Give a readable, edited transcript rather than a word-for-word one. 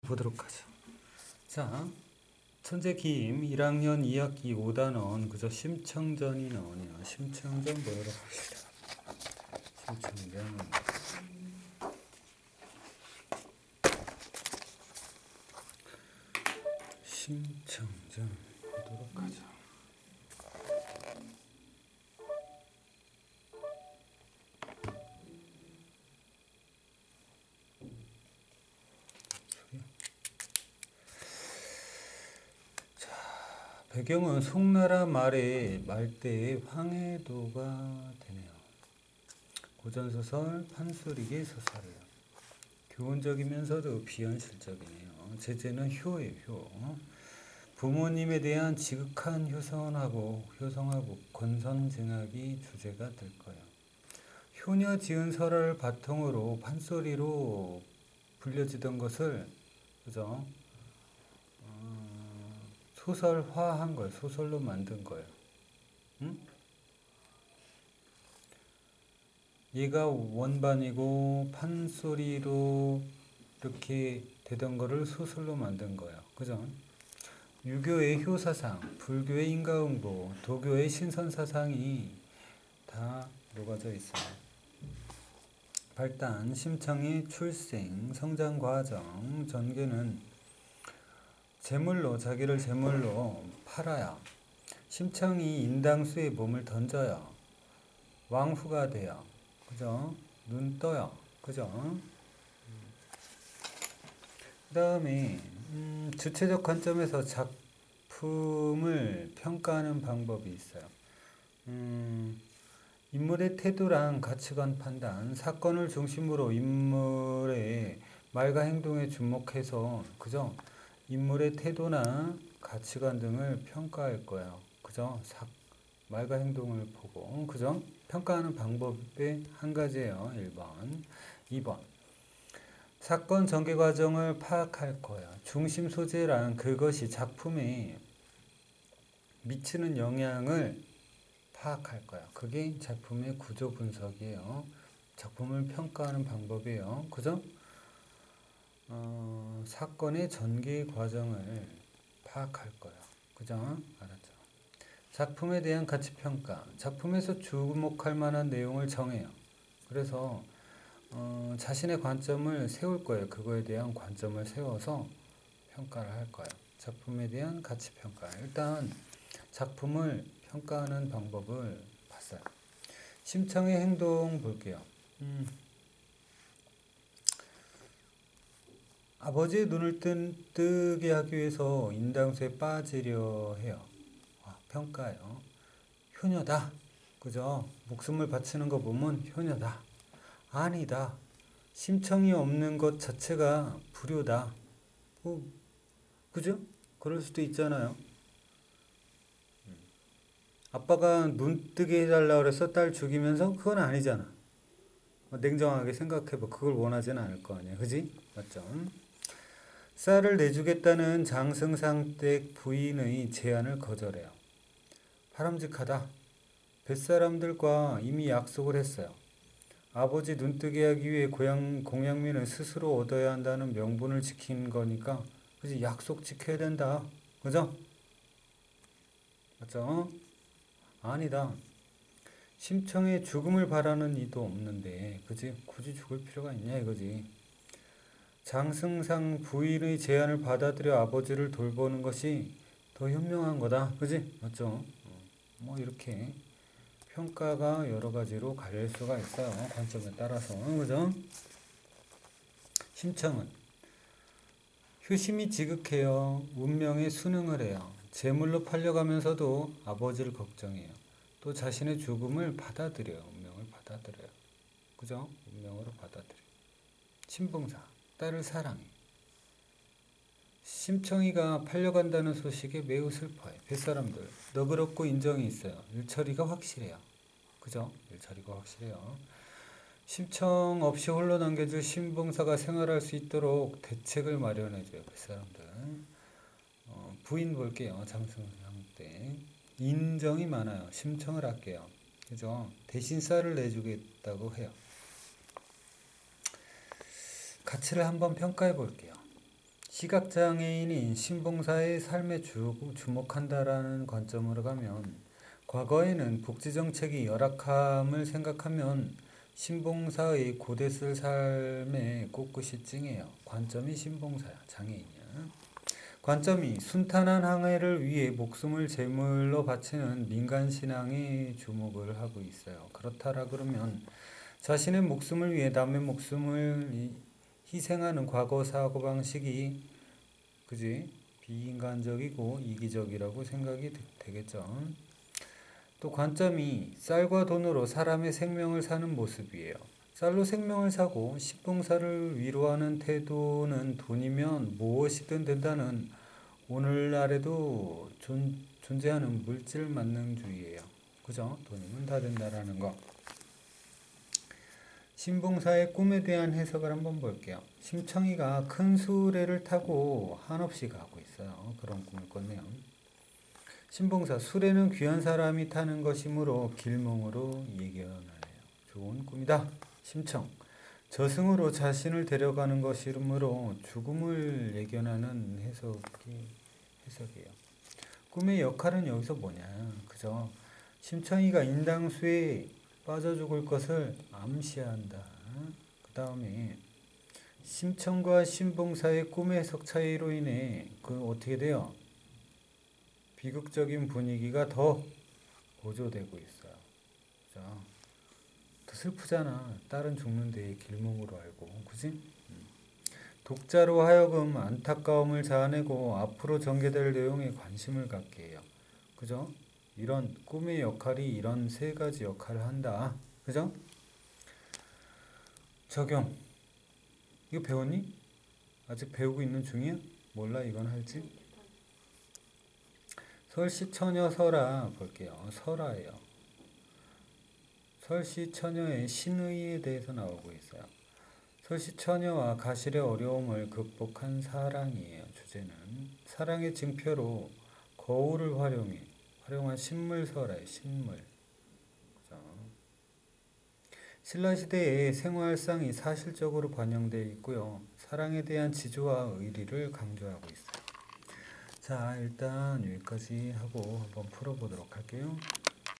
보도록 하죠. 자, 천재 김 1학년 2학기 5단원 그저 심청전이 나오네요. 심청전 보도록 합시다. 심청전 보도록 하죠. 배경은 송나라 말대의 황해도가 되네요. 고전소설 판소리계 소설이에요. 교훈적이면서도 비현실적이네요. 제재는 효예요. 효. 부모님에 대한 지극한 효성하고 권선징악이 주제가 될 거예요. 효녀 지은 설을 바탕으로 판소리로 불려지던 것을 그죠? 소설화한 거예요. 소설로 만든 거예요. 응? 얘가 원반이고 판소리로 이렇게 되던 거를 소설로 만든 거예요. 그죠? 유교의 효사상, 불교의 인과응보, 도교의 신선사상이 다 녹아져 있어요. 발단, 심청의 출생, 성장 과정, 전개는 자기를 제물로 팔아야 심청이 인당수에 몸을 던져요. 왕후가 돼요. 그죠? 눈 떠요. 그죠? 그 다음에 주체적 관점에서 작품을 평가하는 방법이 있어요. 인물의 태도랑 가치관 판단, 사건을 중심으로 인물의 말과 행동에 주목해서 그죠? 인물의 태도나 가치관 등을 평가할 거예요. 그죠? 말과 행동을 보고, 그죠? 평가하는 방법의 한 가지예요. 1번. 2번. 사건 전개 과정을 파악할 거예요. 중심 소재랑 그것이 작품에 미치는 영향을 파악할 거예요. 그게 작품의 구조 분석이에요. 작품을 평가하는 방법이에요. 그죠? 사건의 전개 과정을 파악할 거예요. 그죠? 알았죠? 작품에 대한 가치평가. 작품에서 주목할 만한 내용을 정해요. 그래서 자신의 관점을 세울 거예요. 그거에 대한 관점을 세워서 평가를 할 거예요. 작품에 대한 가치평가. 일단 작품을 평가하는 방법을 봤어요. 심청의 행동 볼게요. 아버지의 눈을 뜨게 하기 위해서 인당수에 빠지려 해요. 평가요. 효녀다. 그죠? 목숨을 바치는 거 보면 효녀다. 아니다. 심청이 없는 것 자체가 불효다. 그죠? 그럴 수도 있잖아요. 아빠가 눈 뜨게 해달라고 그래서 딸 죽이면서 그건 아니잖아. 냉정하게 생각해봐. 그걸 원하지는 않을 거 아니야. 그지? 맞죠? 쌀을 내주겠다는 장승상댁 부인의 제안을 거절해요. 바람직하다. 뱃사람들과 이미 약속을 했어요. 아버지 눈뜨게 하기 위해 공양민은 스스로 얻어야 한다는 명분을 지킨 거니까 그지? 약속 지켜야 된다. 그죠? 맞죠? 아니다. 심청의 죽음을 바라는 이도 없는데 그지? 굳이 죽을 필요가 있냐 이거지. 장승상 부인의 제안을 받아들여 아버지를 돌보는 것이 더 현명한 거다. 그지? 맞죠? 뭐 이렇게 평가가 여러 가지로 갈릴 수가 있어요. 관점에 따라서. 그죠? 심청은 효심이 지극해요. 운명에 순응을 해요. 제물로 팔려가면서도 아버지를 걱정해요. 또 자신의 죽음을 받아들여요. 운명을 받아들여요. 그죠? 운명으로 받아들여요. 신봉사, 딸을 사랑해. 심청이가 팔려간다는 소식에 매우 슬퍼해. 뱃사람들 너그럽고 인정이 있어요. 일처리가 확실해요. 그죠? 일처리가 확실해요. 심청 없이 홀로 남겨줄 신봉사가 생활할 수 있도록 대책을 마련해줘요. 뱃사람들. 부인 볼게요. 장승상 때 인정이 많아요. 심청을 할게요. 그죠? 대신 쌀을 내주겠다고 해요. 가치를 한번 평가해 볼게요. 시각장애인인 신봉사의 삶에 주목한다라는 관점으로 가면 과거에는 복지정책이 열악함을 생각하면 신봉사의 고대 쓸 삶에 꼿꼿이 찡해요. 관점이 신봉사야. 장애인이야. 관점이 순탄한 항해를 위해 목숨을 제물로 바치는 민간신앙에 주목을 하고 있어요. 그렇다라 그러면 자신의 목숨을 위해 남의 목숨을 희생하는 과거 사고방식이 그지? 비인간적이고 이기적이라고 생각이 되겠죠. 또 관점이 쌀과 돈으로 사람의 생명을 사는 모습이에요. 쌀로 생명을 사고 신봉사를 위로하는 태도는 돈이면 무엇이든 된다는 오늘날에도 존재하는 물질 만능주의예요. 그죠? 돈이면 다 된다라는 거. 신봉사의 꿈에 대한 해석을 한번 볼게요. 심청이가 큰 수레를 타고 한없이 가고 있어요. 그런 꿈을 꿨네요. 신봉사, 수레는 귀한 사람이 타는 것이므로 길몽으로 예견하네요. 좋은 꿈이다. 심청, 저승으로 자신을 데려가는 것이므로 죽음을 예견하는 해석이에요. 꿈의 역할은 여기서 뭐냐, 그죠? 심청이가 인당수에 빠져 죽을 것을 암시한다. 그 다음에 심청과 신봉사의 꿈의 해석 차이로 인해 어떻게 돼요? 비극적인 분위기가 더 고조되고 있어요. 그죠? 더 슬프잖아. 딸은 죽는데 길몽으로 알고, 그지? 독자로 하여금 안타까움을 자아내고 앞으로 전개될 내용에 관심을 갖게 해요. 그죠? 이런 꿈의 역할이 이런 세 가지 역할을 한다. 그죠? 적용. 이거 배웠니? 아직 배우고 있는 중이야? 몰라 이건 할지? 설시처녀 설화 볼게요. 설화예요. 설시처녀의 신의에 대해서 나오고 있어요. 설시처녀와 가실의 어려움을 극복한 사랑이에요. 주제는 사랑의 증표로 거울을 활용한 신물설화예요. 신물. 그죠? 신라시대의 생활상이 사실적으로 반영되어 있고요. 사랑에 대한 지조와 의리를 강조하고 있어요. 자, 일단 여기까지 하고 한번 풀어보도록 할게요.